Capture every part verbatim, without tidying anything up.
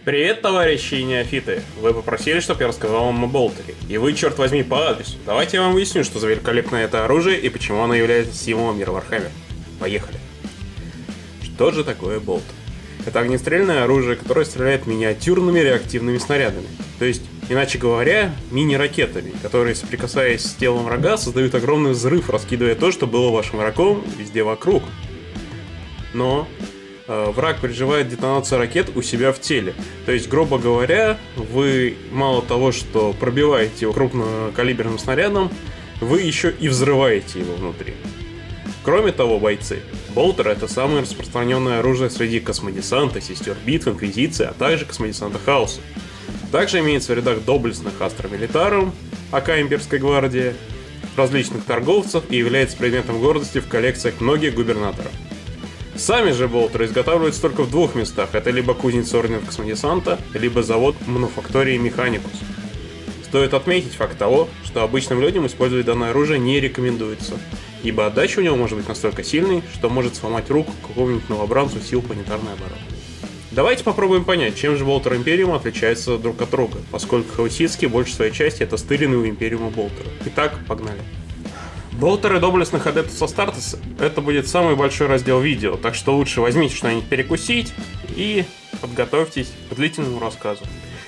Привет, товарищи и неофиты! Вы попросили, чтобы я рассказал вам о болтере. И вы, черт возьми, по адресу. Давайте я вам выясню, что за великолепное это оружие и почему оно является символом мира Warhammer. Поехали! Что же такое болтер? Это огнестрельное оружие, которое стреляет миниатюрными реактивными снарядами. То есть, иначе говоря, мини-ракетами, которые, соприкасаясь с телом врага, создают огромный взрыв, раскидывая то, что было вашим врагом, везде вокруг. Но э, враг переживает детонацию ракет у себя в теле. То есть, грубо говоря, вы мало того, что пробиваете его крупнокалиберным снарядом, вы еще и взрываете его внутри. Кроме того, бойцы, болтер — это самое распространенное оружие среди космодесанта, сестер битв, инквизиции, а также космодесанта хаоса. Также имеется в рядах доблестных Астра Милитарум, АК Имперской гвардии, различных торговцев и является предметом гордости в коллекциях многих губернаторов. Сами же болтеры изготавливаются только в двух местах. Это либо кузница Ордена Космодесанта, либо завод Мануфактории Механикус. Стоит отметить факт того, что обычным людям использовать данное оружие не рекомендуется, ибо отдача у него может быть настолько сильной, что может сломать руку какому-нибудь новобранцу сил планетарной обороны. Давайте попробуем понять, чем же болтер Империума отличается друг от друга, поскольку хаоситские больше своей части это стыренные у Империума болтеры. Итак, погнали. Болтеры доблестных Адептус Астартес — это будет самый большой раздел видео, так что лучше возьмите что-нибудь перекусить и подготовьтесь к длительному рассказу.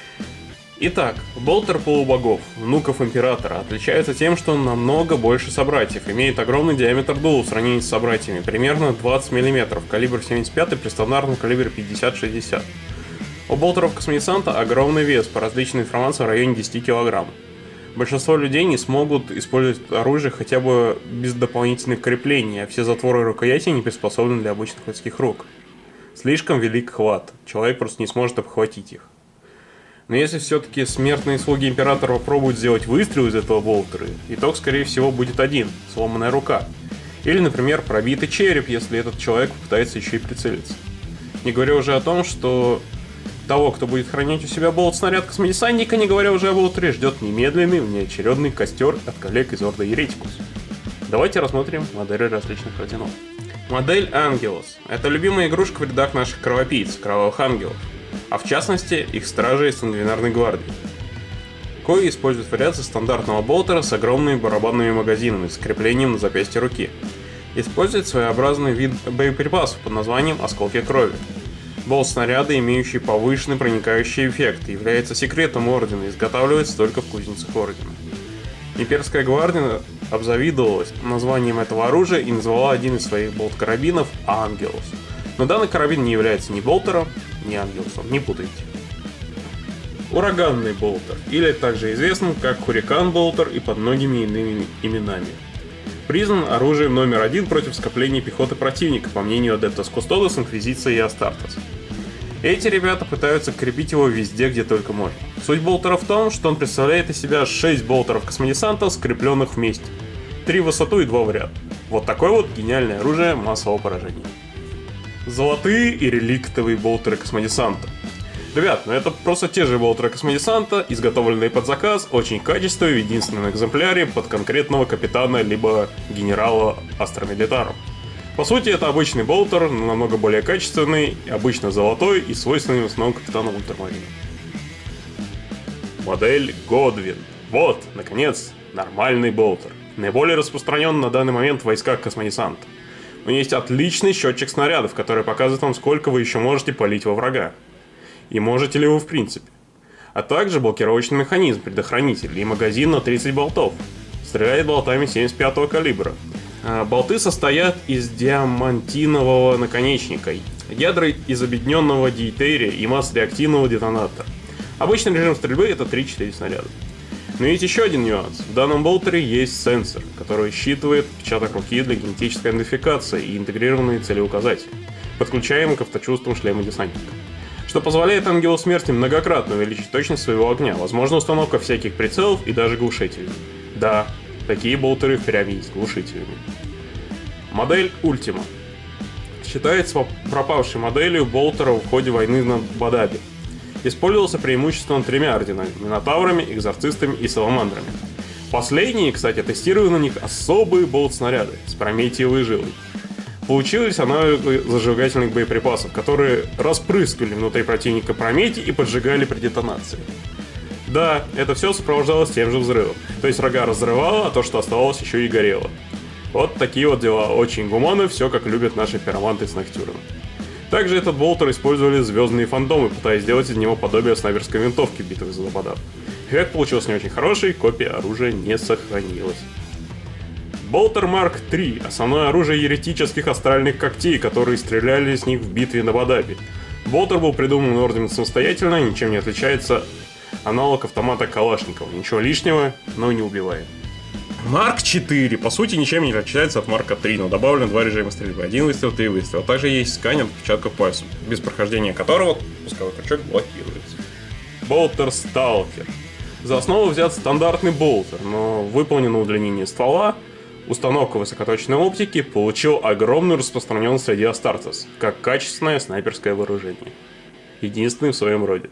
Итак, болтер полубогов, внуков императора, отличается тем, что он намного больше собратьев, имеет огромный диаметр дула в сравнении с собратьями, примерно двадцать миллиметров, калибр семьдесят пять при стандартном калибре пятьдесят шестьдесят. У болтеров Космодесанта огромный вес, по различной информации в районе десяти килограмм. Большинство людей не смогут использовать оружие хотя бы без дополнительных креплений, а все затворы и рукояти не приспособлены для обычных людских рук. Слишком велик хват, человек просто не сможет обхватить их. Но если все-таки смертные слуги императора попробуют сделать выстрел из этого болтера, итог, скорее всего, будет один – сломанная рука. Или, например, пробитый череп, если этот человек попытается еще и прицелиться. Не говоря уже о том, что того, кто будет хранить у себя болт-снаряд космодесантника, не говоря уже о болтере, ждет немедленный внеочередный костер от коллег из Орда Еретикус. Давайте рассмотрим модели различных орденов. Модель Ангелос – это любимая игрушка в рядах наших кровопийц, кровавых ангелов, а в частности их стражей из Сангвинарной гвардии, кои используют вариации стандартного болтера с огромными барабанными магазинами с креплением на запястье руки. Использует своеобразный вид боеприпасов под названием «Осколки крови». Болт-снаряды, имеющие повышенный проникающий эффект, является секретом ордена и изготавливается только в кузницах ордена. Имперская гвардия обзавидовалась названием этого оружия и назвала один из своих болт-карабинов «Ангелос». Но данный карабин не является ни болтером, ни ангелсом, не путайте. Ураганный болтер, или также известным как Хурикан болтер и под многими иными именами. Признан оружием номер один против скопления пехоты противника, по мнению Адептус Кустодос, Инквизиции и Астартес. Эти ребята пытаются крепить его везде, где только можно. Суть болтера в том, что он представляет из себя шесть болтеров космодесанта, скрепленных вместе. три в высоту и два в ряд. Вот такое вот гениальное оружие массового поражения. Золотые и реликтовые болтеры космодесанта. Ребят, ну это просто те же болтеры космодесанта, изготовленные под заказ, очень качественные, в единственном экземпляре под конкретного капитана либо генерала Астра Милитарум. По сути, это обычный болтер, но намного более качественный, обычно золотой и свойственный в основном капитану ультрамарина. Модель Годвин. Вот, наконец, нормальный болтер. Наиболее распространен на данный момент в войсках космодесанта. У него есть отличный счетчик снарядов, который показывает вам, сколько вы еще можете палить во врага. И можете ли вы в принципе. А также блокировочный механизм, предохранитель и магазин на тридцать болтов. Стреляет болтами семьдесят пятого калибра. Болты состоят из диамантинового наконечника, ядра из объединенного дейтерия и масс реактивного детонатора. Обычный режим стрельбы это три-четыре снаряда. Но есть еще один нюанс. В данном болтере есть сенсор, который считывает отпечаток руки для генетической идентификации и интегрированные целеуказатели, подключаемый к авточувствам шлема десантника, что позволяет Ангелу Смерти многократно увеличить точность своего огня, возможно установка всяких прицелов и даже глушителей. Да, такие болтеры впрямь есть с глушителями. Модель Ультима считается пропавшей моделью болтера в ходе войны на Бадаби. Использовался преимущественно тремя орденами – Минотаврами, Экзорцистами и Саламандрами. Последние, кстати, тестировали на них особые болт-снаряды с прометиевой жилой. Получились аналоги зажигательных боеприпасов, которые распрыскивали внутри противника промети и поджигали при детонации. Да, это все сопровождалось тем же взрывом, то есть врага разрывало, а то, что оставалось, еще и горело. Вот такие вот дела, очень гуманно, все как любят наши пироманты с Ноктюрном. Также этот болтер использовали звездные фандомы, пытаясь сделать из него подобие снайперской винтовки в битвах за Лобода. Эффект получился не очень хороший, копия оружия не сохранилась. Болтер Марк три – основное оружие еретических астральных когтей, которые стреляли с них в битве на Бадабе. Болтер был придуман орденом самостоятельно, ничем не отличается аналог автомата Калашникова. Ничего лишнего, но не убивает. Марк четыре, по сути, ничем не отличается от Марка три, но добавлен два режима стрельбы. Один выстрел, три выстрела. Также есть сканер отпечатков пальцев, без прохождения которого пусковой крючок блокируется. Болтер Сталкер. За основу взят стандартный болтер, но выполнен удлинение ствола. Установка высокоточной оптики получил огромную распространенность среди Астартес, как качественное снайперское вооружение. Единственный в своем роде.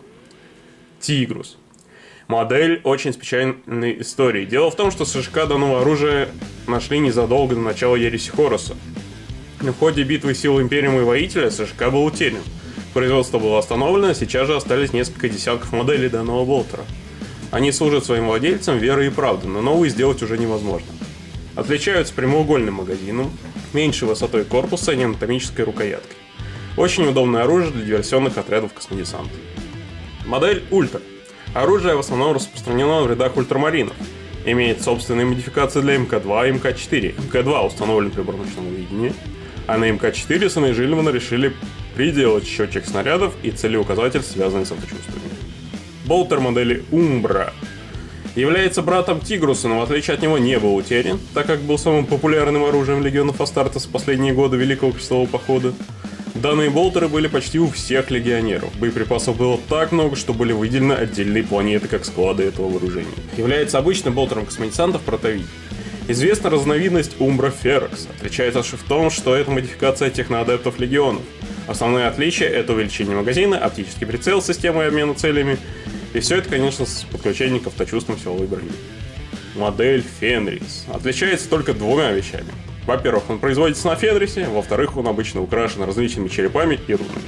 Тигрус. Модель очень с печальной историей. Дело в том, что СШК данного оружия нашли незадолго до начала Ереси Хоруса. В ходе битвы сил Империума и Воителя СШК был утерян. Производство было остановлено, сейчас же остались несколько десятков моделей данного болтера. Они служат своим владельцам верой и правдой, но новые сделать уже невозможно. Отличаются прямоугольным магазином, меньшей высотой корпуса и анатомической рукояткой. Очень удобное оружие для диверсионных отрядов космодесанта. Модель Ультра. Оружие в основном распространено в рядах ультрамаринов. Имеет собственные модификации для эм ка два и эм ка четыре. эм ка два установлен прибор ночного видения, а на эм ка четыре сыны Жильмана решили приделать счетчик снарядов и целеуказатель, связанный с авточувствованием. Болтер модели Умбра. Является братом Тигруса, но в отличие от него не был утерян, так как был самым популярным оружием легионов Астартес в последние годы Великого Крестового Похода. Данные болтеры были почти у всех легионеров. Боеприпасов было так много, что были выделены отдельные планеты как склады этого вооружения. Является обычным болтером космодесантов Протовий. Известна разновидность Умбра Ферокс. Отличается в том, что это модификация техноадептов легионов. Основные отличия — это увеличение магазина, оптический прицел с системой обмена целями. И все это, конечно, с подключением к авточувствам силовой брони. Модель Фенрис отличается только двумя вещами. Во-первых, он производится на Фенрисе, во-вторых, он обычно украшен различными черепами и рунами.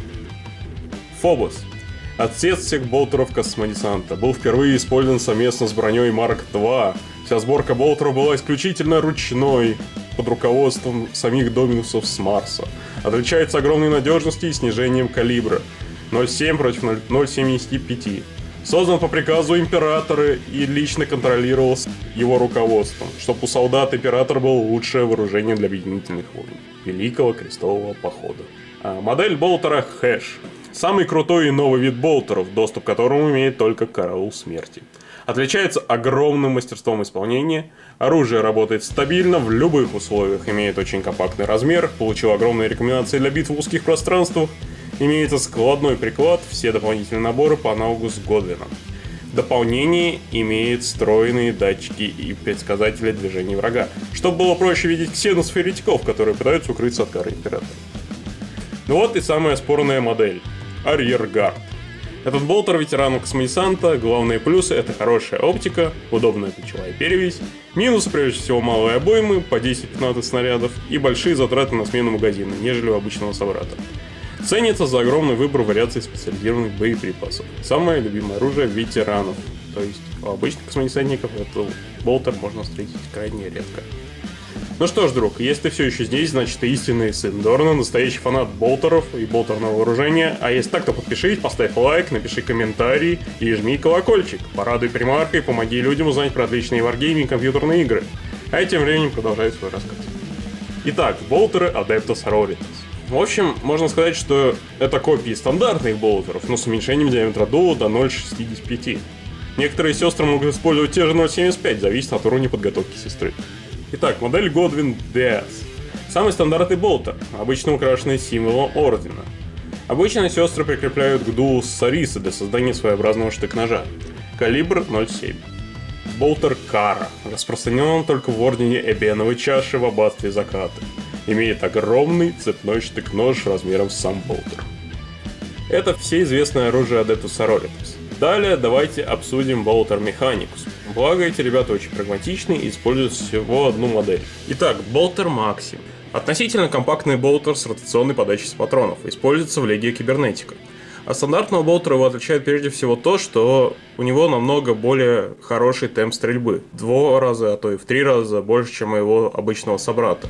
Фобос. Отец всех болтеров космодесанта. Был впервые использован совместно с броней Марк два. Вся сборка болтеров была исключительно ручной, под руководством самих Доминусов с Марса. Отличается огромной надежностью и снижением калибра. ноль целых семь против ноль целых семьдесят пять. Создан по приказу императора и лично контролировался его руководством, чтобы у солдат император был лучшее вооружение для объединительных войн Великого Крестового Похода. А модель болтера Хэш. Самый крутой и новый вид болтеров, доступ к которому имеет только Караул Смерти. Отличается огромным мастерством исполнения, оружие работает стабильно в любых условиях, имеет очень компактный размер, получил огромные рекомендации для битв в узких пространствах, имеется складной приклад, все дополнительные наборы по аналогу с Годвином. В дополнение имеет встроенные датчики и предсказатели движений врага, чтобы было проще видеть ксеносов и еретиков, которые пытаются укрыться от кары императора. Ну вот и самая спорная модель – Арьергард. Этот болтер ветеранов космодесанта, главные плюсы – это хорошая оптика, удобная ключевая перевесь, минусы прежде всего малые обоймы по десять-пятнадцать снарядов и большие затраты на смену магазина, нежели у обычного собрата. Ценится за огромный выбор вариаций специализированных боеприпасов. Самое любимое оружие ветеранов, то есть у обычных космодесантников этот болтер можно встретить крайне редко. Ну что ж, друг, если ты все еще здесь, значит ты истинный сын Дорна, настоящий фанат болтеров и болтерного вооружения. А если так, то подпишись, поставь лайк, напиши комментарий и жми колокольчик. Порадуй примарха и помоги людям узнать про отличные варгейминг и компьютерные игры. А я тем временем продолжаю свой рассказ. Итак, болтеры Adeptus Roritas. В общем, можно сказать, что это копии стандартных болтеров, но с уменьшением диаметра дула до ноль целых шестьдесят пять. Некоторые сестры могут использовать те же ноль целых семьдесят пять, зависит от уровня подготовки сестры. Итак, модель Godwin ди эс. Самый стандартный болтер, обычно украшенный символом ордена. Обычно сестры прикрепляют к дулу Сариса для создания своеобразного штык-ножа. Калибр ноль целых семь. Болтер Кара. Распространен он только в ордене Эбеновой чаши в аббатстве Закаты. Имеет огромный цепной штык-нож размером с сам болтер. Это все известное оружие Adeptus Roritas. Далее давайте обсудим болтер Mechanicus. Благо эти ребята очень прагматичны и используют всего одну модель. Итак, болтер Максим. Относительно компактный болтер с ротационной подачей с патронов используется в Леге Кибернетика. От стандартного болтера его отличает прежде всего то, что у него намного более хороший темп стрельбы. В два раза, а то и в три раза больше, чем у его обычного собрата.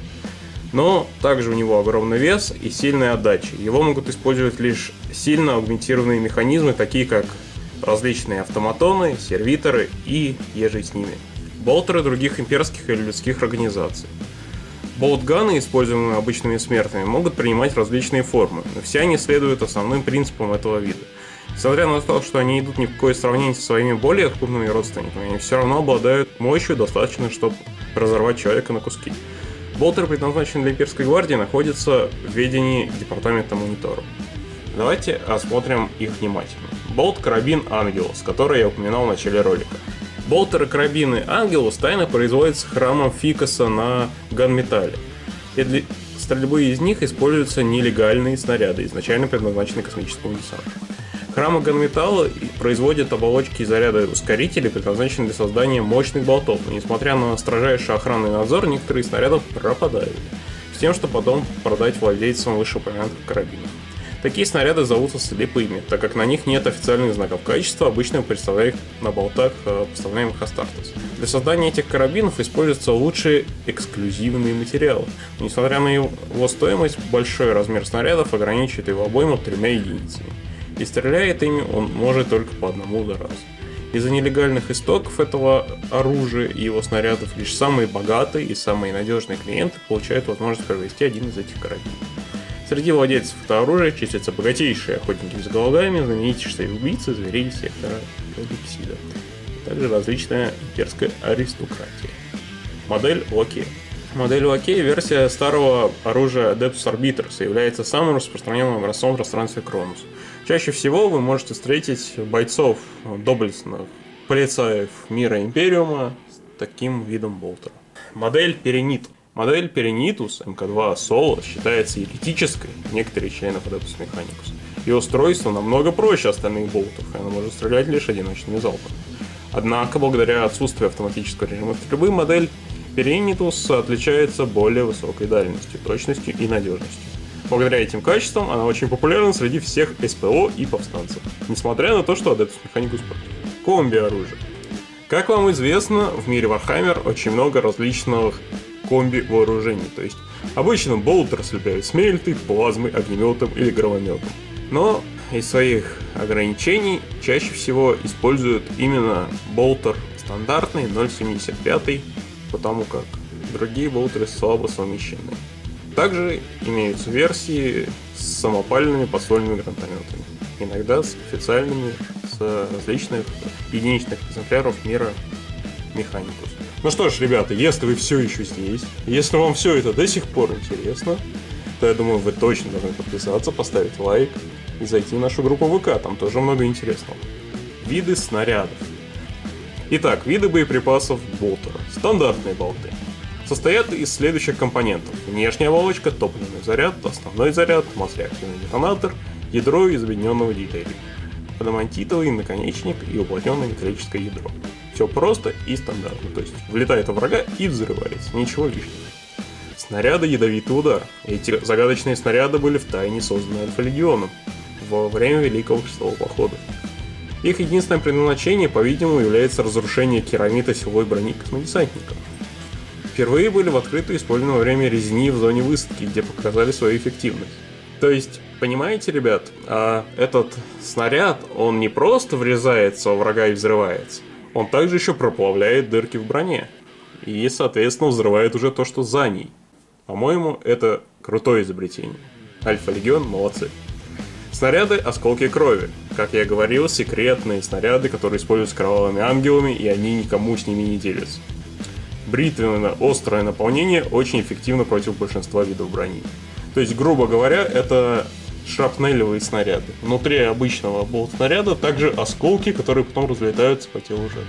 Но также у него огромный вес и сильная отдача. Его могут использовать лишь сильно аугментированные механизмы, такие как различные автоматоны, сервиторы и ежи с ними. Болтеры других имперских или людских организаций. Болтганы, используемые обычными смертными, могут принимать различные формы, но все они следуют основным принципам этого вида. Несмотря на то, что они идут ни в какое сравнение со своими более крупными родственниками, они все равно обладают мощью, достаточной, чтобы разорвать человека на куски. Болтеры, предназначенные для имперской гвардии, находятся в ведении департамента мониторов. Давайте осмотрим их внимательно. Болт-карабин Ангелус, который я упоминал в начале ролика. Болтеры-карабины Ангелус тайно производятся храмом Фикаса на ганметалле, и для стрельбы из них используются нелегальные снаряды, изначально предназначенные космическому десанту. Храмы ганметалла производят оболочки и заряды ускорителей, предназначенные для создания мощных болтов, но несмотря на строжайший охранный надзор, некоторые из снарядов пропадают, с тем, что потом продать владельцам вышеупомянутых карабинов. Такие снаряды зовутся слепыми, так как на них нет официальных знаков качества, обычно представляют на болтах, поставляемых Астартес. Для создания этих карабинов используются лучшие эксклюзивные материалы. Но, несмотря на его стоимость, большой размер снарядов ограничивает его обойму тремя единицами. И стреляет ими он может только по одному удару. Из-за нелегальных истоков этого оружия и его снарядов лишь самые богатые и самые надежные клиенты получают возможность приобрести один из этих карабинов. Среди владельцев этого оружия числятся богатейшие охотники за головами, знаменитейшие убийцы зверей сектора Элдипсида, а также различная имперская аристократия. Модель Локей. Модель Локей, версия старого оружия Adeptus Arbitrus, является самым распространенным образцом в пространстве Кронус. Чаще всего вы можете встретить бойцов доблестных полицаев мира Империума с таким видом болтера. Модель Перенит. Модель Перениtus эм ка два Solo считается еретической некоторых членов Adeptus Mechanicus. Ее устройство намного проще остальных болтов, и она может стрелять лишь одиночными залпами. Однако, благодаря отсутствию автоматического режима стрельбы, модель Perenitus отличается более высокой дальностью, точностью и надежностью. Благодаря этим качествам она очень популярна среди всех эс пэ о и повстанцев, несмотря на то, что Adeptus Mechanicus против. Комби-оружие. Как вам известно, в мире Warhammer очень много различных комби-вооружений, то есть обычно болтер слепляют смельтой, плазмой, огнеметом или громометом. Но из своих ограничений чаще всего используют именно болтер стандартный ноль семьдесят пять, потому как другие болтеры слабо совмещены. Также имеются версии с самопальными подствольными гранатометами, иногда с официальными, с различных единичных экземпляров мира Mechanicus. Ну что ж, ребята, если вы все еще здесь, если вам все это до сих пор интересно, то я думаю, вы точно должны подписаться, поставить лайк и зайти в нашу группу вэ ка, там тоже много интересного. Виды снарядов. Итак, виды боеприпасов болтера. Стандартные болты. Состоят из следующих компонентов: внешняя оболочка, топливный заряд, основной заряд, маслеактивный детонатор, ядро из объединенного деталей, адамантитовый наконечник и уплотненное металлическое ядро. Все просто и стандартно, то есть влетает в врага и взрывается, ничего лишнего. Снаряды ядовитый удар. Эти загадочные снаряды были втайне созданы Альфа-легионом во время Великого Крестового Похода. Их единственное предназначение, по-видимому, является разрушение керамита силовой брони космодесантников. Впервые были в открытую использованы во время резни в зоне высадки, где показали свою эффективность. То есть, понимаете, ребят, а этот снаряд, он не просто врезается во врага и взрывается, он также еще проплавляет дырки в броне. И, соответственно, взрывает уже то, что за ней. По-моему, это крутое изобретение. Альфа-легион, молодцы. Снаряды «Осколки крови». Как я говорил, секретные снаряды, которые используются кровавыми ангелами, и они никому с ними не делятся. Бритвенно-острое наполнение очень эффективно против большинства видов брони. То есть, грубо говоря, это шрапнелевые снаряды. Внутри обычного болт-снаряда также осколки, которые потом разлетаются по телу жертвы.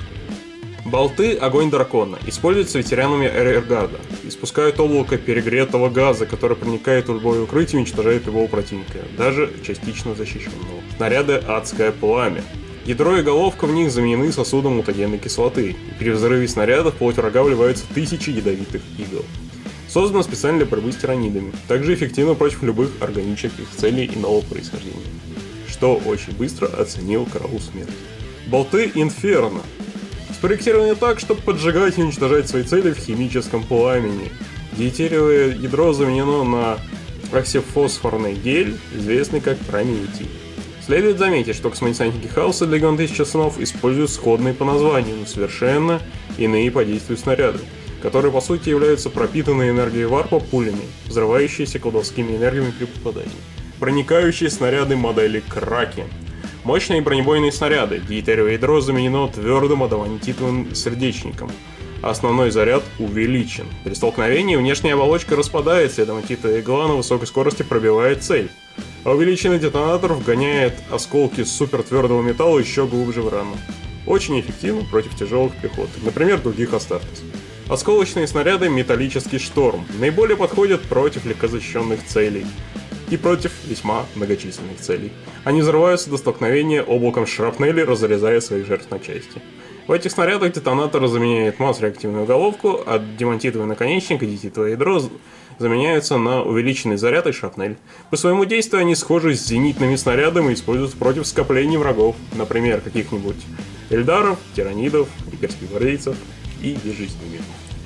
Болты «Огонь дракона» используются ветеранами арьергарда. Испускают облако перегретого газа, который проникает в любое укрытие и уничтожает любого противника, даже частично защищенного. Снаряды «Адское пламя». Ядро и головка в них заменены сосудом мутагенной кислоты, и при взрыве снарядов в плоть врага вливаются тысячи ядовитых игл. Создано специально для борьбы с тиранидами. Также эффективно против любых органических целей иного происхождения. Что очень быстро оценил Караул Смерти. Болты Инферно. Спроектированы так, чтобы поджигать и уничтожать свои цели в химическом пламени. Дейтериевое ядро заменено на оксифосфорный гель, известный как прометий. Следует заметить, что космодесантники Хаоса Легион Тысячи Сынов используют сходные по названию, но совершенно иные по действию снаряды, которые по сути являются пропитанной энергией варпа пулями, взрывающиеся колдовскими энергиями при попадании. Проникающие снаряды модели Кракен. Мощные бронебойные снаряды. Дейтериевое ядро заменено твердым адамантитовым сердечником. Основной заряд увеличен. При столкновении внешняя оболочка распадается, и адамантитовая игла на высокой скорости пробивает цель. А увеличенный детонатор вгоняет осколки супертвердого металла еще глубже в рану. Очень эффективно против тяжелых пехот, например, других Астартес. Осколочные снаряды «Металлический шторм» наиболее подходят против легкозащищенных целей и против весьма многочисленных целей. Они взрываются до столкновения облаком шрапнели, разрезая своих жертв на части. В этих снарядах детонатор заменяет масс-реактивную головку, а демантитовый наконечник и дититовое ядро заменяются на увеличенный заряд и шрапнель. По своему действию они схожи с зенитными снарядами и используются против скоплений врагов, например, каких-нибудь эльдаров, тиранидов, имперских гвардейцев и безжизненных.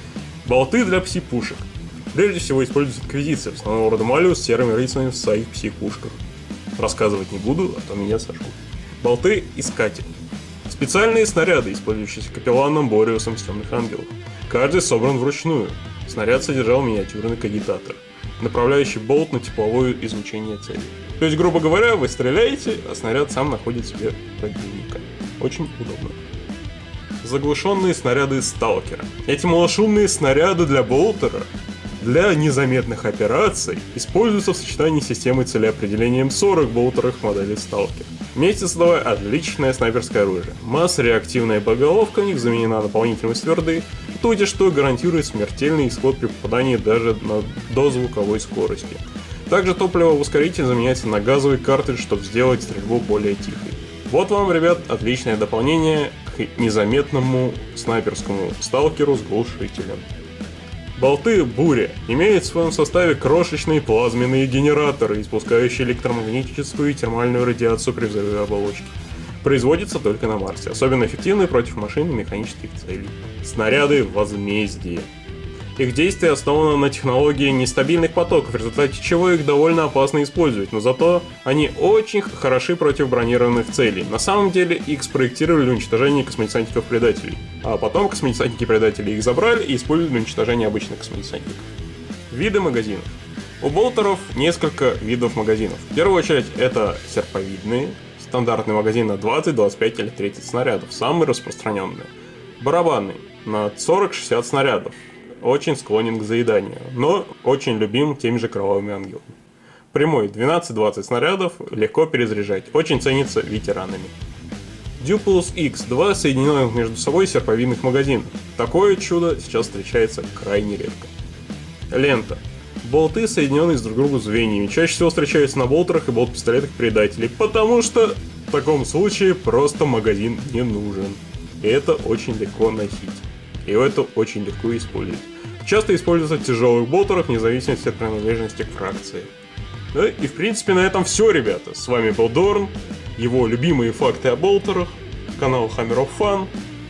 Болты для пси-пушек. Прежде всего используется инквизиция, основного рода Малиус с серыми рыцарями в своих пси-пушках. Рассказывать не буду, а то меня сожгут. Болты Искатель. Специальные снаряды, использующиеся капелланом Бориусом с Темных Ангелов. Каждый собран вручную. Снаряд содержал миниатюрный кагитатор, направляющий болт на тепловое излучение цели. То есть, грубо говоря, вы стреляете, а снаряд сам находит себе противника. Очень удобно. Заглушенные снаряды Сталкера. Эти малошумные снаряды для болтера для незаметных операций используются в сочетании с системой целеопределения сорок болтеров модели Сталкер. Вместе создавая отличное снайперское оружие. Масс-реактивная боеголовка у них заменена дополнительной твердой, то есть что гарантирует смертельный исход при попадании даже на дозвуковой скорости. Также топливоускоритель заменяется на газовый картридж, чтобы сделать стрельбу более тихой. Вот вам, ребят, отличное дополнение к незаметному снайперскому сталкеру с глушителем. Болты Буря имеют в своем составе крошечные плазменные генераторы, испускающие электромагнетическую и термальную радиацию при взрыве оболочки. Производится только на Марсе, особенно эффективны против машин и механических целей. Снаряды Возмездия. Их действие основано на технологии нестабильных потоков, в результате чего их довольно опасно использовать, но зато они очень хороши против бронированных целей. На самом деле их спроектировали для уничтожения космодесантников-предателей, а потом космодесантники-предатели их забрали и использовали для уничтожения обычных космодесантников. Виды магазинов. У болтеров несколько видов магазинов. В первую очередь это серповидные, стандартный магазин на двадцать, двадцать пять или тридцать снарядов, самый распространенный. Барабанный на сорок-шестьдесят снарядов. Очень склонен к заеданию, но очень любим теми же кровавыми ангелами. Прямой двенадцать-двадцать снарядов, легко перезаряжать, очень ценится ветеранами. Duplus X, два соединенных между собой серповидных магазинов. Такое чудо сейчас встречается крайне редко. Лента. Болты, соединенные с друг другу звеньями, чаще всего встречаются на болтерах и болт-пистолетах предателей, потому что в таком случае просто магазин не нужен. И это очень легко носить. И это очень легко использовать. Часто используется в тяжелых болтерах, вне зависимости от принадлежности к фракции. Да, и в принципе на этом все, ребята. С вами был Дорн, его любимые факты о болтерах, канал Hammer of Fun.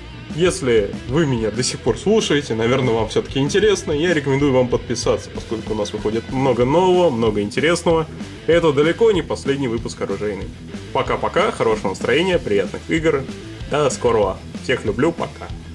Если вы меня до сих пор слушаете, наверное, вам все-таки интересно, я рекомендую вам подписаться, поскольку у нас выходит много нового, много интересного. И это далеко не последний выпуск оружейный. Пока-пока, хорошего настроения, приятных игр. До скорого. Всех люблю, пока.